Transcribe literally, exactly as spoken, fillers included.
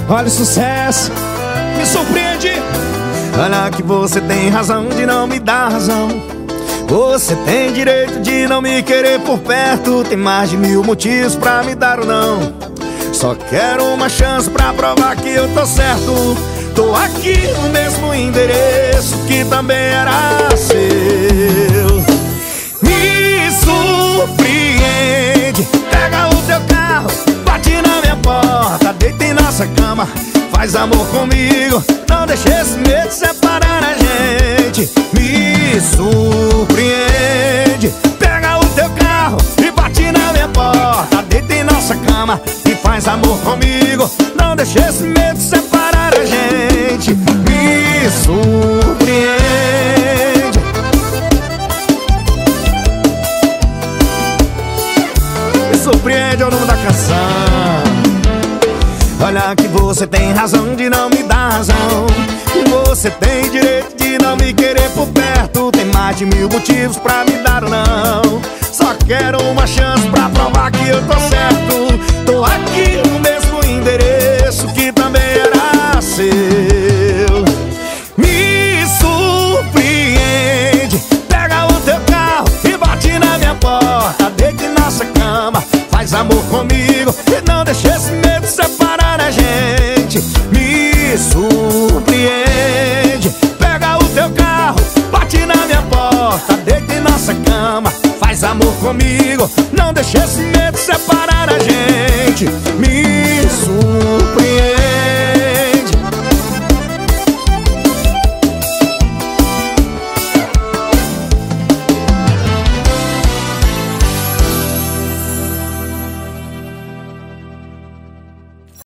Olha o sucesso, me surpreende. Olha que você tem razão de não me dar razão. Você tem direito de não me querer por perto. Tem mais de mil motivos pra me dar ou não. Só quero uma chance pra provar que eu tô certo. Tô aqui no mesmo endereço que também era seu. Me surpreende. Pega o teu carro, bate na minha porta, deita em nossa cama, faz amor comigo. Não deixe esse medo separar a gente. Me surpreende. Pega o teu carro e bate na minha porta, deita em nossa cama e faz amor comigo. Não deixe esse medo separar a gente. Me surpreende. Me surpreende é o nome da canção. Olha que você tem razão de não me dar razão. Você tem direito de não me querer por perto. Tem mais de mil motivos pra me dar ou não. Só quero uma chance pra provar que eu tô certo. Tô aqui no mesmo endereço que também era seu. Me surpreende. Pega o teu carro e bate na minha porta, deita em nossa cama, faz amor comigo e não deixa esse medo separar a gente. Me surpreende. Pega o teu carro, bate na minha porta, deita em nossa cama, faz amor comigo. Não deixa esse medo separar a gente. Me surpreende.